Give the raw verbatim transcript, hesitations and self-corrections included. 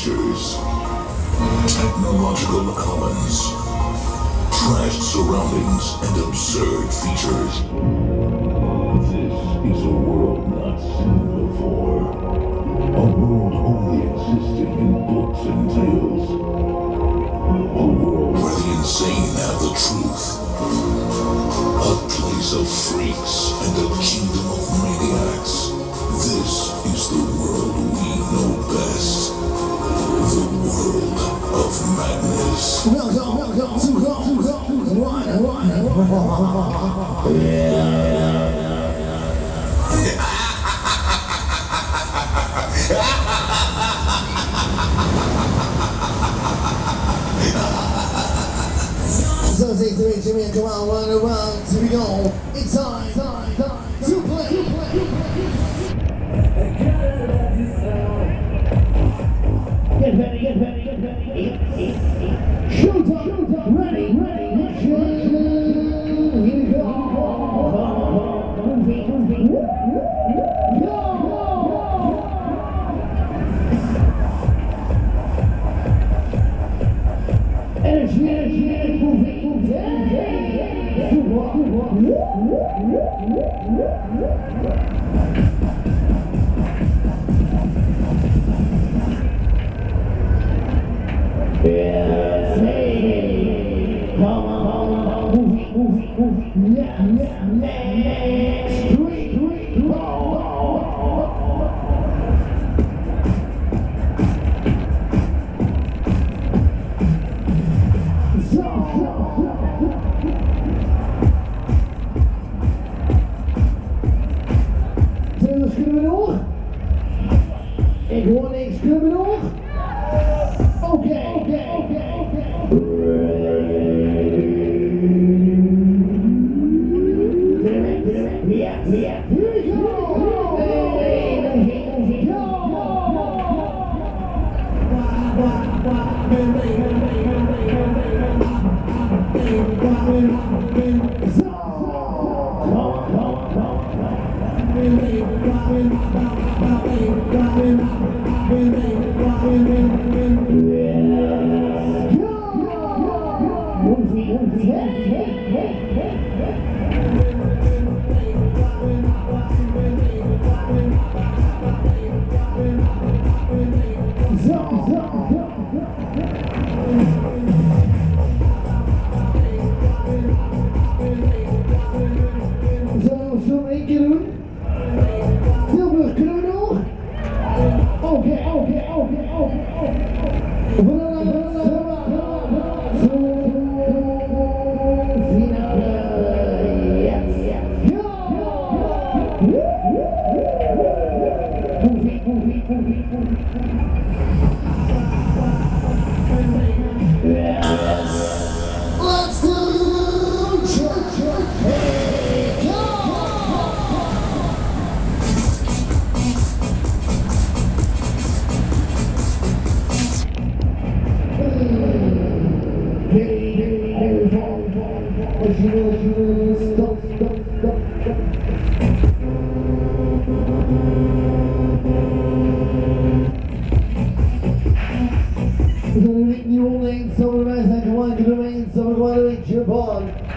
features, technological commons, trashed surroundings, and absurd features. This is a world not seen before. A world only existing in books and tales. A world where the insane have the truth. A place of freaks and a kingdom of maniacs. This is the world we know best. The world of madness. Welcome, welcome to one, one, one. Yeah. So say to me, Jimmy, come on, run around, here we go. It's time, time, time to play. To play. Get ready, get ready, get ready. Showtime, showtime, ready, ready, action. Here we go. Movie, movie. Go. Energy, energy, energy, movie, movie. Yeah, hey, come on, movie, movie, movie, yeah, yeah, next, three, three, four. Zullen we we nog? Ik hoor niks, kunnen we nog? Oké, oké, oké, oké. Ja, ja. Here we go! Hey, hey, go! Zullen we één keer doen? Tilburg, kunnen we nog? Oké, oké, oké, oké. Let's do stop, stop, stop, stop. We zijn een week niet online, zo wij zijn gewoon geweest, zo we gewoon een week Japan.